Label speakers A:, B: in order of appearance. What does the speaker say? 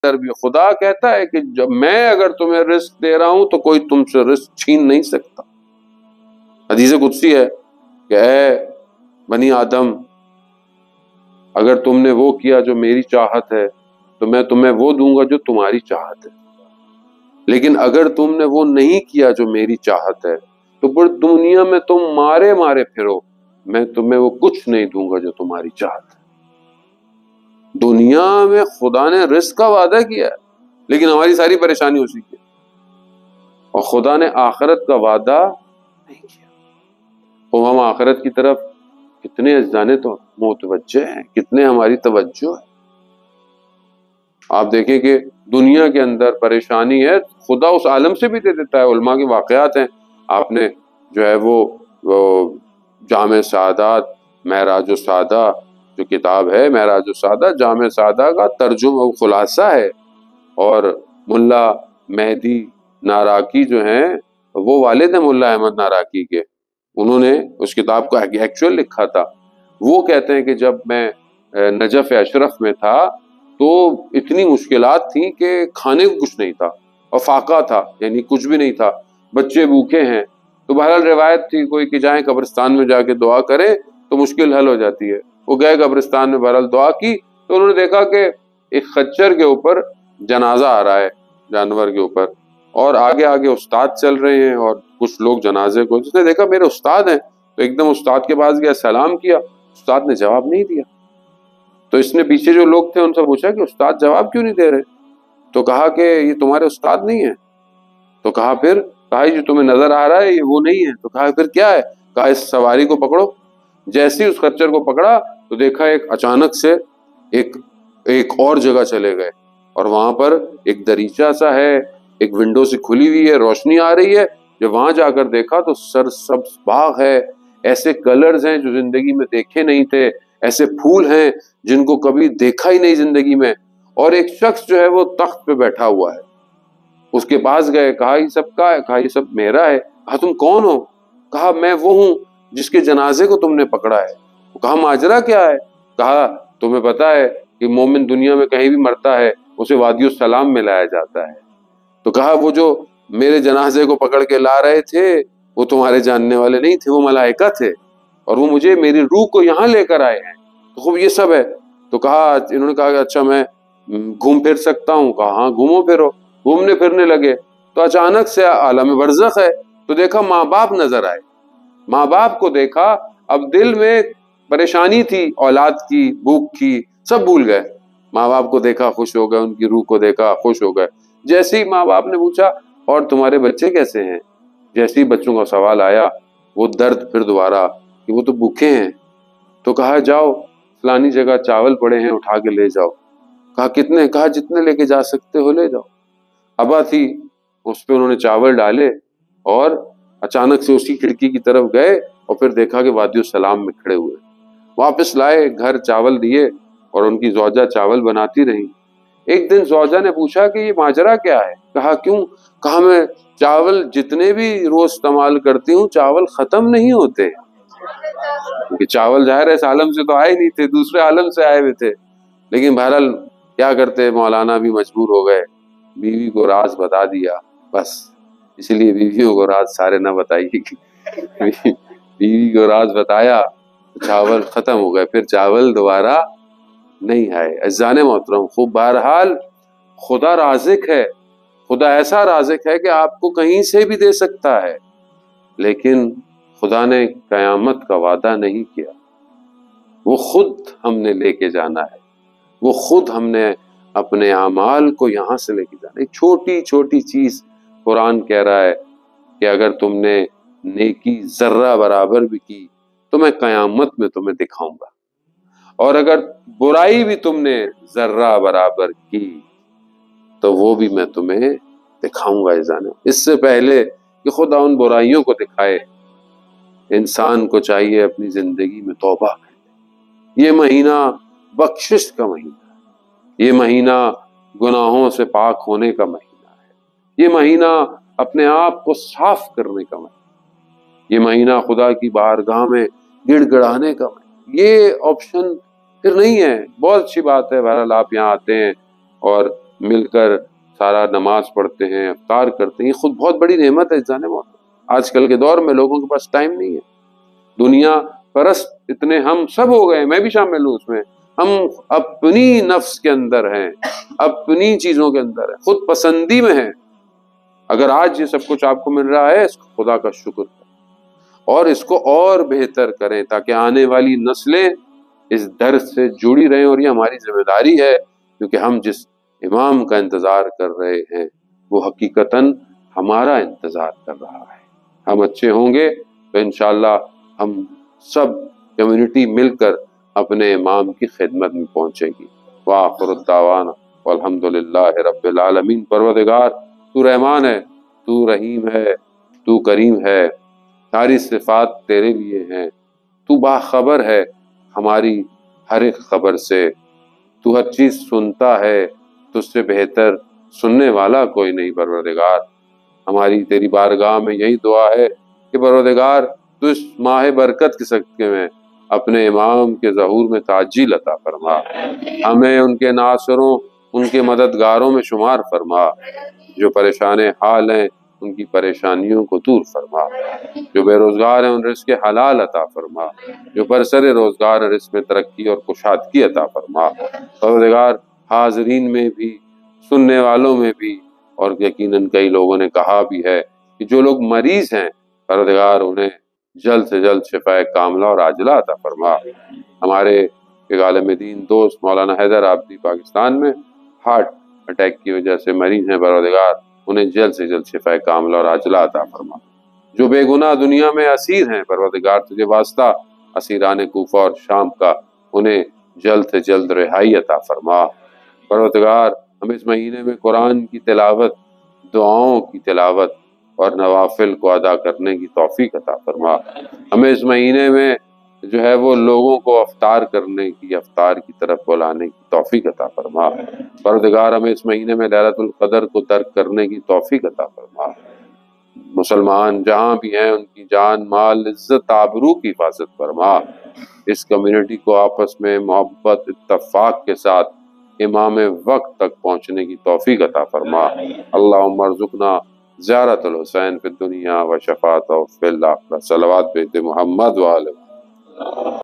A: اندر بھی خدا کہتا ہے کہ جب میں اگر تمہیں رزق دے رہا ہوں تو کوئی تم سے رزق چھین نہیں سکتا۔ حدیث قدسی ہے کہ اے بنی آدم، اگر تم نے وہ کیا جو میری چاہت ہے تو میں تمہیں وہ دوں گا جو تمہاری چاہت ہے، لیکن اگر تم نے وہ نہیں کیا جو میری چاہت ہے تو پھر دنیا میں تم مارے مارے پھرو، میں تمہیں وہ کچھ نہیں دوں گا جو تمہاری چاہت ہے۔ دنیا میں خدا نے رزق کا وعدہ کیا ہے، لیکن ہماری ساری پریشانی اسی کی ہے، اور خدا نے آخرت کا وعدہ نہیں کیا۔ تو ہم آخرت کی طرف کتنے اجزانے تو متوجہ ہیں، کتنے ہماری توجہ ہے۔ آپ دیکھیں کہ دنیا کے اندر پریشانی ہے، خدا اس عالم سے بھی دے دیتا ہے۔ علماء کے واقعات ہیں، آپ نے جو ہے وہ جامع سعادات معراج السعادہ جو کتاب ہے، معراج السعادہ جامع سعادہ کا ترجمہ و خلاصہ ہے، اور ملا مہدی ناراکی جو ہیں وہ والد ہیں ملا احمد ناراکی کے، انہوں نے اس کتاب کو ایکچوئل لکھا تھا۔ وہ کہتے ہیں کہ جب میں نجف اشرف میں تھا تو اتنی مشکلات تھیں کہ کھانے کو کچھ نہیں تھا، اور فاقہ تھا، یعنی کچھ بھی نہیں تھا، بچے بھوکے ہیں۔ تو بہرحال روایت تھی کوئی کہ جائیں قبرستان میں جا کے دعا کریں تو مشکل حل ہو جاتی ہے۔ وہ گئے قبرستان میں، بہرحال دعا کی تو انہوں نے دیکھا کہ ایک خچر کے اوپر جنازہ آ رہا ہے، جانور کے اوپر، اور آگے آگے استاد چل رہے ہیں اور کچھ لوگ جنازے کو، جس نے دیکھا میرے استاد ہیں تو ایک دم استاد کے پاس گیا، سلام کیا، استاد نے جواب نہیں دیا۔ تو اس نے پیچھے جو لوگ تھے ان سے پوچھا کہ استاد جواب کیوں نہیں دے رہے؟ تو کہا کہ یہ تمہارے استاد نہیں ہیں۔ تو کہا پھر؟ کہا جو تمہیں نظر آ رہا ہے یہ وہ نہیں ہے۔ تو کہا پھر کیا ہے؟ کہا اس سواری کو پکڑو۔ جیسے ہی اس خچر کو پکڑا تو دیکھا ایک اچانک سے ایک اور جگہ چلے گئے، اور وہاں پر ایک دریچہ سا ہے، ایک ونڈو سے کھلی ہوئی ہے، روشنی آ رہی ہے۔ جب وہاں جا کر دیکھا تو سرسبز باغ ہے، ایسے کلرز ہیں جو زندگی میں دیکھے نہیں تھے، ایسے پھول ہیں جن کو کبھی دیکھا ہی نہیں زندگی میں، اور ایک شخص جو ہے وہ تخت پہ بیٹھا ہوا ہے۔ اس کے پاس گئے، کہا یہ سب کا ہے؟ کہا یہ سب میرا ہے۔ کہا تم کون ہو؟ کہا میں وہ ہوں جس کے جنازے کو تم نے پکڑا ہے۔ کہا ماجرا کیا ہے؟ کہا تمہیں پتا ہے کہ مومن دنیا میں کہیں بھی مرتا ہے اسے وادی السلام میں لایا جاتا ہے۔ تو کہا وہ جو میرے جنازے کو پکڑ کے لا رہے تھے وہ تمہارے جاننے والے نہیں تھے، وہ ملائکہ تھے، اور وہ مجھے میری روح کو یہاں لے کر آئے ہیں۔ تو خوب یہ سب ہے۔ تو کہا، انہوں نے کہا کہ اچھا میں گھوم پھر سکتا ہوں؟ کہا ہاں گھومو پھرو۔ گھومنے پھرنے لگے تو اچانک سے عالم برزخ ہے، تو دیکھا ماں باپ نظر آئے، ماں باپ کو دیکھا، اب دل میں پریشانی تھی، اولاد کی، بھوک کی، سب بھول گئے۔ ماں باپ کو دیکھا خوش ہو گئے، ان کی روح کو دیکھا خوش ہو گئے۔ جیسے ہی ماں باپ نے پوچھا اور تمہارے بچے کیسے ہیں، جیسے ہی بچوں کا سوال آیا وہ درد پھر دوبارہ کہ وہ تو بھوکے ہیں۔ تو کہا جاؤ فلانی جگہ چاول پڑے ہیں اٹھا کے لے جاؤ۔ کہا کتنے؟ کہا جتنے لے کے جا سکتے ہو لے جاؤ۔ ابا تھی، اس پہ انہوں نے چاول ڈالے اور اچانک سے اسی کھڑکی کی طرف گئے اور پھر دیکھا کہ وادی السلام میں کھڑے ہوئے۔ واپس لائے گھر، چاول دیے اور ان کی زوجہ چاول بناتی رہی۔ ایک دن زوجہ نے پوچھا کہ یہ ماجرا کیا ہے؟ کہا کیوں؟ کہا میں چاول جتنے بھی روز استعمال کرتی ہوں چاول ختم نہیں ہوتے، کیونکہ چاول ظاہر ہے اس عالم سے تو آئے نہیں تھے، دوسرے عالم سے آئے ہوئے تھے، لیکن بہرحال کیا کرتے، مولانا بھی مجبور ہو گئے، بیوی کو راز بتا دیا بس۔ اسی لیے بیویوں کو راز سارے نہ بتائیے، بیوی کو راز بتایا چاول ختم ہو گئے، پھر چاول دوبارہ نہیں آئے۔ عزیزان محترم، خوب بہرحال خدا رازق ہے، خدا ایسا رازق ہے کہ آپ کو کہیں سے بھی دے سکتا ہے، لیکن خدا نے قیامت کا وعدہ نہیں کیا۔ وہ خود ہم نے لے کے جانا ہے، وہ خود ہم نے اپنے اعمال کو یہاں سے لے کے جانا ہے۔ ایک چھوٹی چھوٹی چیز قرآن کہہ رہا ہے کہ اگر تم نے نیکی ذرہ برابر بھی کی تو میں قیامت میں تمہیں دکھاؤں گا، اور اگر برائی بھی تم نے ذرہ برابر کی تو وہ بھی میں تمہیں دکھاؤں گا۔ اس سے پہلے کہ خدا ان برائیوں کو دکھائے، انسان کو چاہیے اپنی زندگی میں توبہ کرے۔ یہ مہینہ بخشش کا مہینہ ہے، یہ مہینہ گناہوں سے پاک ہونے کا مہینہ ہے، یہ مہینہ اپنے آپ کو صاف کرنے کا مہینہ، یہ مہینہ خدا کی بارگاہ میں گڑ گڑانے کا مہینہ۔ یہ آپشن پھر نہیں ہے۔ بہت اچھی بات ہے بہرحال آپ یہاں آتے ہیں اور مل کر سارا نماز پڑھتے ہیں، افطار کرتے ہیں، یہ خود بہت بڑی نعمت ہے جانے موت۔ آج کل کے دور میں لوگوں کے پاس ٹائم نہیں ہے، دنیا پرست اتنے ہم سب ہو گئے، میں بھی شامل ہوں اس میں، ہم اپنی نفس کے اندر ہیں، اپنی چیزوں کے اندر ہیں، خود پسندی میں ہیں۔ اگر آج یہ سب کچھ آپ کو مل رہا ہے، اس کو خدا کا شکر ہے اور اس کو اور بہتر کریں تاکہ آنے والی نسلیں اس درس سے جڑی رہیں، اور یہ ہماری ذمہ داری ہے، کیونکہ ہم جس امام کا انتظار کر رہے ہیں وہ حقیقتاً ہمارا انتظار کر رہا ہے۔ ہم اچھے ہوں گے تو انشاءاللہ ہم سب کمیونٹی مل کر اپنے امام کی خدمت میں پہنچے گی۔ وآخر الدعوانا والحمدللہ رب العالمین۔ پروردگار تو رحمان ہے، تو رحیم ہے، تو کریم ہے، ساری صفات تیرے لیے ہیں، تو باخبر ہے ہماری ہر ایک خبر سے، تو ہر چیز سنتا ہے، تجھ سے بہتر سننے والا کوئی نہیں۔ پروردگار ہماری تیری بارگاہ میں یہی دعا ہے کہ پروردگار تو اس ماہ برکت کے صدقے میں اپنے امام کے ظہور میں تعجیل عطا فرما، ہمیں ان کے ناصروں، ان کے مددگاروں میں شمار فرما، جو پریشان حال ہیں ان کی پریشانیوں کو دور فرما، جو بے روزگار ہیں ان رزق حلال عطا فرما، جو برسر روزگار ہیں رزق میں ترقی اور کشادگی عطا فرما۔ پروردگار حاضرین میں بھی، سننے والوں میں بھی، اور یقیناً کئی لوگوں نے کہا بھی ہے کہ جو لوگ مریض ہیں پروردگار انہیں جلد سے جلد شفاء کاملہ اور عاجلہ عطا فرما۔ ہمارے ایک عالم دین دوست مولانا حیدر آبادی پاکستان میں ہارٹ اٹیک کی وجہ سے مریض ہیں، پروردگار انہیں جلد سے جلد شفاء کاملہ اور عاجلہ عطا فرما۔ جو بے گناہ دنیا میں اسیر ہیں پروردگار تجھے واسطہ اسیران کوفہ اور شام کا، انہیں جلد سے جلد رہائی عطا فرما۔ پروردگار ہم اس مہینے میں قرآن کی تلاوت، دعاؤں کی تلاوت اور نوافل کو ادا کرنے کی توفیق عطا فرما۔ ہمیں اس مہینے میں جو ہے وہ لوگوں کو افطار کرنے کی، افطار کی طرف بلانے کی توفیق عطا فرما۔ پروردگار ہمیں اس مہینے میں لیلۃ القدر کو درک کرنے کی توفیق عطا فرما۔ مسلمان جہاں بھی ہیں ان کی جان، مال، عزت، آبرو کی حفاظت فرما۔ اس کمیونٹی کو آپس میں محبت، اتفاق کے ساتھ امام وقت تک پہنچنے کی توفیق عطا فرما۔ اللہم ارزقنا زیارت الحسین فی الدنیا و شفاعتہ فی الآخرہ۔ صلوات بہت محمد و آلہ